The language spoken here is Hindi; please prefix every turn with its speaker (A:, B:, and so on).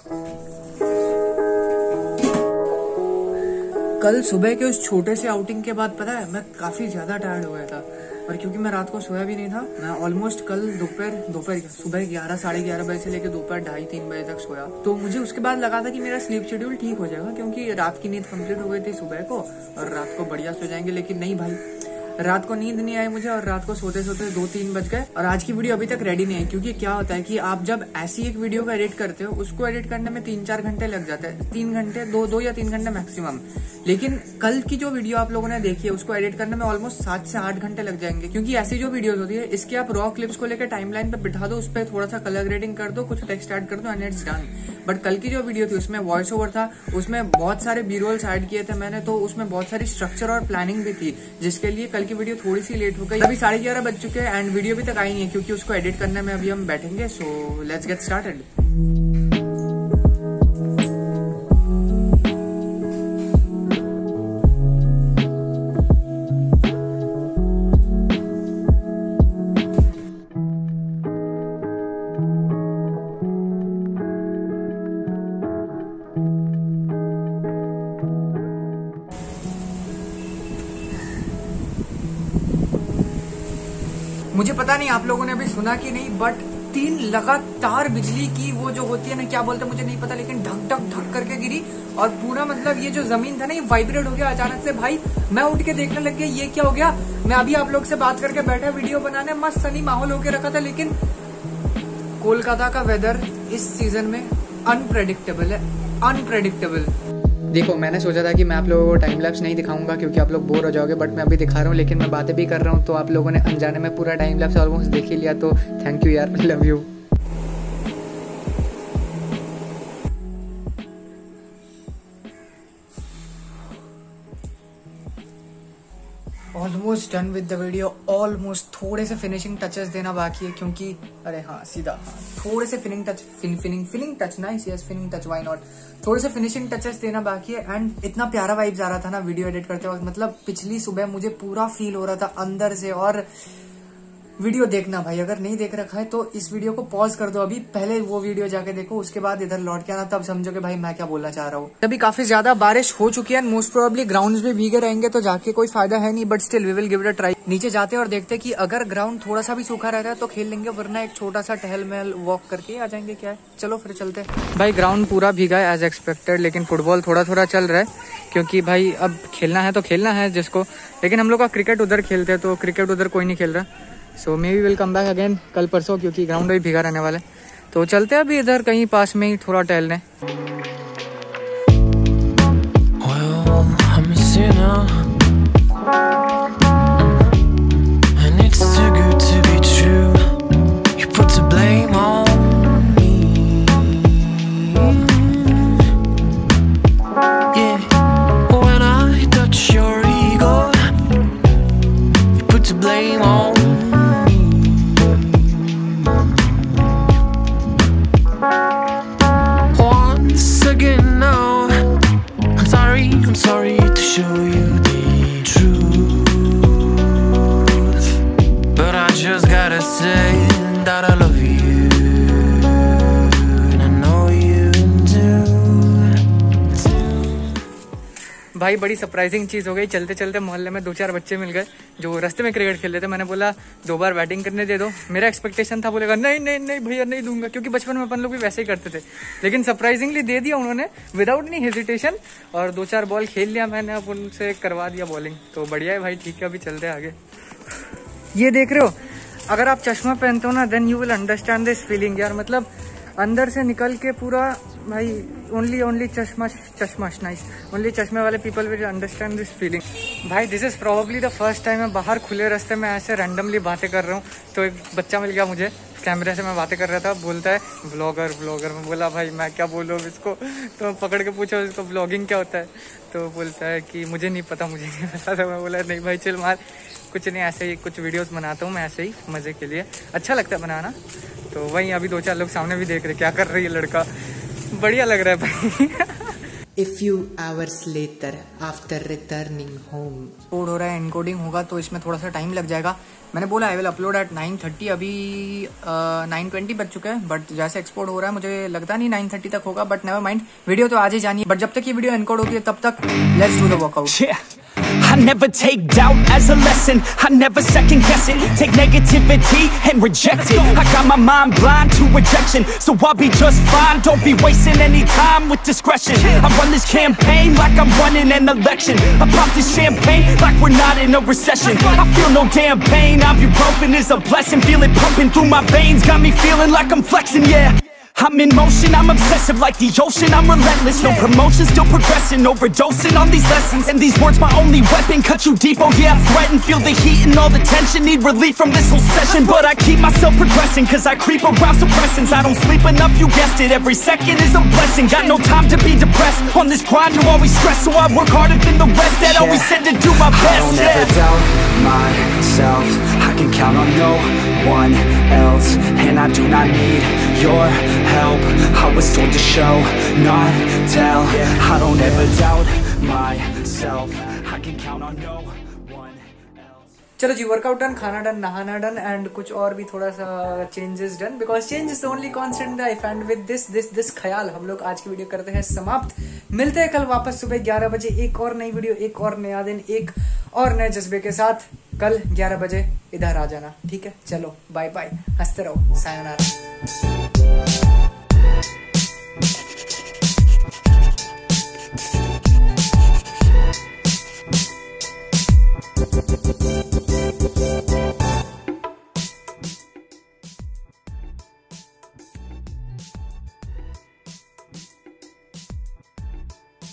A: कल सुबह के उस छोटे से आउटिंग के बाद पता है मैं काफी ज्यादा टायर्ड हो गया था, और क्योंकि मैं रात को सोया भी नहीं था, मैं ऑलमोस्ट कल दोपहर सुबह 11 साढ़े 11 बजे से लेकर दोपहर 2:30-3 बजे तक सोया। तो मुझे उसके बाद लगा था कि मेरा स्लीप शेड्यूल ठीक हो जाएगा, क्योंकि रात की नींद कंप्लीट हो गई थी सुबह को और रात को बढ़िया सो जाएंगे। लेकिन नहीं भाई, रात को नींद नहीं आई मुझे और रात को सोते सोते 2-3 बज गए। और आज की वीडियो अभी तक रेडी नहीं है, क्योंकि क्या होता है कि आप जब ऐसी एक वीडियो को एडिट करते हो, उसको एडिट करने में 3-4 घंटे लग जाते हैं, 3 घंटे 2 या 3 घंटे मैक्सिमम। लेकिन कल की जो वीडियो आप लोगों ने देखी है उसको एडिट करने में ऑलमोस्ट 7 से 8 घंटे लग जाएंगे, क्योंकि ऐसी जो वीडियोस होती है इसके आप रॉ क्लिप्स को लेकर टाइमलाइन पे बिठा दो, उस पर थोड़ा सा कलर ग्रेडिंग कर दो, कुछ टेक्स्ट ऐड कर दो एंड इट्स डन। बट कल की जो वीडियो थी उसमें वॉइस ओवर था, उसमें बहुत सारे बी रोल्स ऐड किए थे मैंने, तो उसमें बहुत सारी स्ट्रक्चर और प्लानिंग भी थी, जिसके लिए कल की वीडियो थोड़ी सी लेट हो गई। अभी 11:30 बज चुके हैं एंड वीडियो भी तक आई नहीं है, क्योंकि उसको एडिट करने में अभी हम बैठेंगे। So let's get started. मुझे पता नहीं आप लोगों ने अभी सुना कि नहीं, बट 3 लगातार बिजली की वो जो होती है ना, क्या बोलते हैं मुझे नहीं पता, लेकिन ढक ढक ढक करके गिरी और पूरा मतलब ये जो जमीन था ना ये वाइब्रेट हो गया अचानक से। भाई मैं उठ के देखने लग गया ये क्या हो गया। मैं अभी आप लोग से बात करके बैठा वीडियो बनाने, मस्त सनी माहौल होके रखा था, लेकिन कोलकाता का वेदर इस सीजन में अनप्रेडिक्टेबल है, अनप्रेडिक्टेबल। देखो मैंने सोचा था कि मैं आप लोगों को टाइम लैप्स नहीं दिखाऊंगा क्योंकि आप लोग बोर हो जाओगे, बट मैं अभी दिखा रहा हूँ, लेकिन मैं बातें भी कर रहा हूँ, तो आप लोगों ने अनजाने में पूरा टाइम लैप्स ऑलमोस्ट देख ही लिया, तो थैंक यू यार, love you. Almost done with the video, almost. थोड़े से फिनिशिंग टचेस देना बाकी है, क्योंकि अरे हाँ सीधा थोड़े से finishing touch nice, yes finishing touch, why not. थोड़े से फिनिशिंग टचेस देना बाकी है एंड इतना प्यारा वाइब्स आ रहा था ना वीडियो एडिट करते वक्त, मतलब पिछली सुबह मुझे पूरा फील हो रहा था अंदर से। और वीडियो देखना भाई, अगर नहीं देख रखा है तो इस वीडियो को पॉज कर दो, अभी पहले वो वीडियो जाके देखो, उसके बाद इधर लौट के आना, तब समझोगे भाई मैं क्या बोलना चाह रहा हूँ। अभी काफी ज्यादा बारिश हो चुकी है, मोस्ट प्रोबेबली ग्राउंड्स भी भीगे रहेंगे, तो जाके कोई फायदा है नहीं, but still we will give it a try. नीचे जाते और देखते कि अगर ग्राउंड थोड़ा सा भी सूखा रहता है तो खेल लेंगे, वरना एक छोटा सा टहल महल वॉक करके आ जाएंगे। क्या है, चलो फिर चलते हैं। भाई ग्राउंड पूरा भीगा है एज एक्सपेक्टेड, लेकिन फुटबॉल थोड़ा थोड़ा चल रहा है, क्योंकि भाई अब खेलना है तो खेलना है जिसको, लेकिन हम लोग का क्रिकेट उधर खेलते हैं, तो क्रिकेट उधर कोई नहीं खेल रहा, so maybe will come back again कल परसों, क्योंकि ग्राउंड भी भीगा रहने वाला है। तो चलते हैं अभी इधर कहीं पास में ही थोड़ा टहलने। भाई बड़ी सरप्राइजिंग चीज हो गई, चलते चलते मोहल्ले में 2-4 बच्चे मिल गए जो रास्ते में क्रिकेट खेल रहे थे। मैंने बोला 2 बार बैटिंग करने दे दो, मेरा एक्सपेक्टेशन था बोलेगा नहीं नहीं नहीं भैया नहीं दूंगा, क्योंकि बचपन में अपन लोग भी वैसे ही करते थे, लेकिन सरप्राइजिंगली दे दिया उन्होंने विदाउट एनी हेजिटेशन, और 2-4 बॉल खेल लिया मैंने, अब उनसे करवा दिया बॉलिंग, तो बढ़िया है भाई, ठीक है अभी चलते आगे। ये देख रहे हो, अगर आप चश्मा पहनते हो ना then you will understand this feeling यार, मतलब अंदर से निकल के पूरा भाई ओनली चश्मा नाइस, ओनली चश्मे वाले people will understand this feeling. भाई this is probably the first time मैं बाहर खुले रास्ते में ऐसे रैंडमली बातें कर रहा हूँ। तो एक बच्चा मिल गया मुझे, कैमरे से मैं बातें कर रहा था, बोलता है ब्लॉगर। मैं बोला भाई मैं क्या बोलूँ इसको, तो पकड़ के पूछा इसको ब्लॉगिंग क्या होता है, तो बोलता है कि मुझे नहीं पता, मुझे नहीं पता। तो मैं बोला नहीं भाई चल मार, कुछ नहीं ऐसे ही कुछ वीडियोस बनाता हूँ मैं ऐसे ही मज़े के लिए, अच्छा लगता है बनाना। तो वहीं अभी 2-4 लोग सामने भी देख रहे क्या कर रही है लड़का, बढ़िया लग रहा है भाई। A few hours later after returning home. Code हो रहा है, एनकोडिंग होगा तो इसमें थोड़ा सा टाइम लग जाएगा. मैंने बोला आई विल अपलोड एट 9:30. अभी 9:20 बज चुका है, बट जैसे एक्सपोर्ट हो रहा है मुझे लगता नहीं 9:30 तक होगा. बट नेवर माइंड, वीडियो तो आज ही जानी है. बट जब तक ये वीडियो एनकोड होती है तब तक let's do the workout.
B: I never take doubt as a lesson. I never second guess it. Take negativity and reject it. I got my mind blind to rejection, so I'll be just fine. Don't be wasting any time with discretion. I run this campaign like I'm running an election. I pop this champagne like we're not in a recession. I feel no damn pain. Ibuprofen is a blessing. Feel it pumping through my veins. Got me feeling like I'm flexing, yeah. I'm in motion, I'm obsessive like the ocean, I'm relentless. No promotion, still progressing, overdosing on these lessons. And these words my only weapon, cut you deep, oh yeah, I threaten. Feel the heat and all the tension, need relief from this whole session. But I keep myself progressing, cause I creep around suppressants. I don't sleep enough, you guessed it, every second is a blessing. Got no time to be depressed, on this grind you always stress. So I work harder than the rest, that always said to do my best. I don't ever doubt myself, I can count on no one else. And I do not need your help, I was told to show, not tell. I don't ever doubt myself, I can count on no one else.
A: चलो जी, वर्कआउट डन, खाना डन, नहाना डन, एंड कुछ और भी थोड़ा सा changes done, because change is the only constant life. And with this ख्याल हम लोग आज की वीडियो करते हैं समाप्त. मिलते हैं कल वापस सुबह 11 बजे, एक और नई वीडियो, एक और नया दिन, एक और नए जज्बे के साथ. कल 11 बजे इधर आ जाना, ठीक है? चलो बाय बाय, हंसते रहो, सायोनारा.